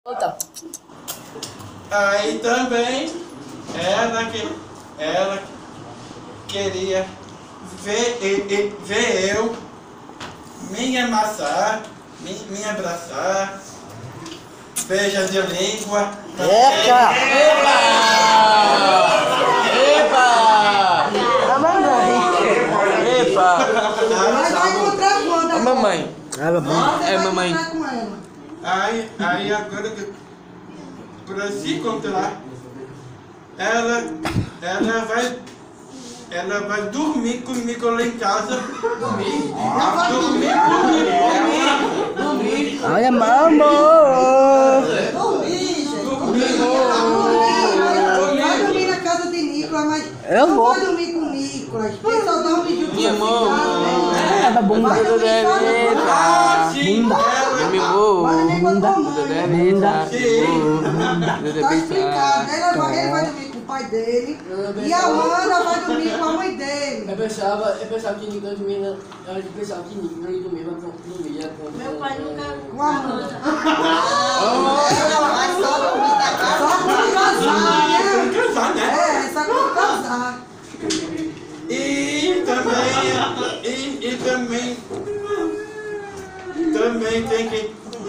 Volta. Aí também ela queria ver eu me amassar, me abraçar, beija de língua. Eca! Epa! Epa! A mamãe. Epa! Mas vai encontrar quando? A mamãe. A mamãe. Você É, vai mamãe. encontrar com ela. Aí agora que pra se encontrar, ela vai dormir comigo lá em casa. Dormir comigo. Olha, mamãe. Dormir, gente. Vai dormir na casa de Nicolas, mas Eu não vou. vai dormir com o Nicolas. Porque só dorme junto Minha com mão. É da bunda. Vai dormir só no Ah, sim, Bunda. Eu me vou. Vai dormir com a tua Tudo mãe. deve estar. Tá explicado. Ele vai dormir com o pai dele. E a Amanda vai dormir com a mãe dele. Eu pensava que Nicolas dormia, eu pensava que Nicolas dormia com Meu pai nunca. Com a Amanda. Só quando casar, né? casar, né? É, só quando casar. E também tem que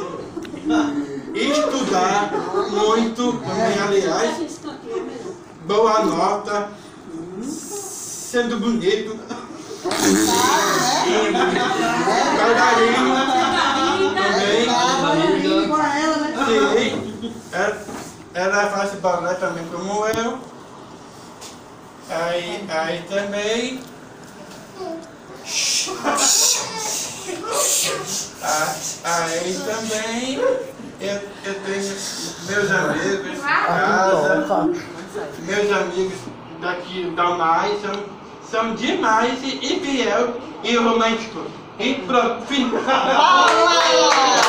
estudar muito também, aliás, boa nota, sendo bonito, bailarino também. Com ela, né? Sim, ela faz balé também como eu. Aí também. Aí também eu tenho meus amigos em casa, meus amigos daqui da UNAI são demais e fiel e romântico. E pronto, fim.